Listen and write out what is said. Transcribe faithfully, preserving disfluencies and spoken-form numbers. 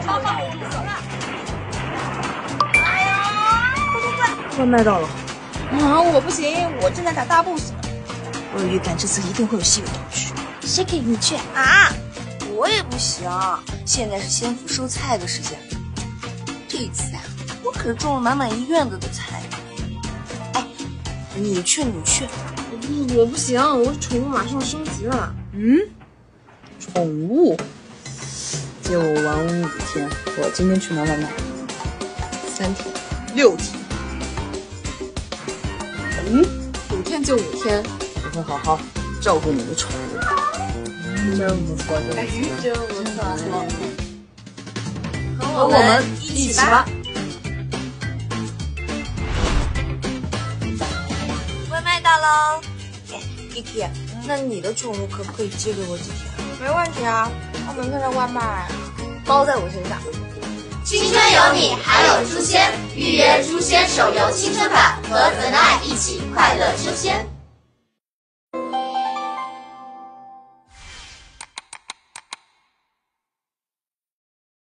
哎呀，快快快！ 外卖到了。 啊，我不行，我正在打大 boss。 我有预感这次一定会有稀有道具。 谁给你去啊？我也不行，现在是先府收菜的时间。这一次啊，我可是种了满满一院子的菜。哎，你去你去。 我不行，我宠物马上升级了。 嗯，宠物，借我玩五天，我今天去拿外卖。 三天， 六天。 嗯，五天就五天。 我会好好照顾你的宠物。嗯、真不错，真不错， 真不错。 和我们一起吧。外卖到喽。哎 ，Kiki， 那你的宠物可不可以借给我几天？没问题啊，我明天的外卖包在我身上。 青春有你，还有诛仙。预约诛仙手游青春版，和 The Night 一起快乐诛仙。